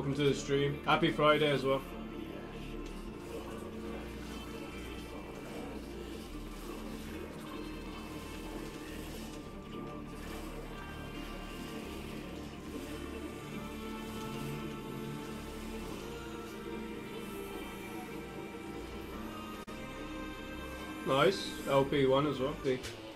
welcome to the stream. Happy Friday as well. Nice. LP1 as well.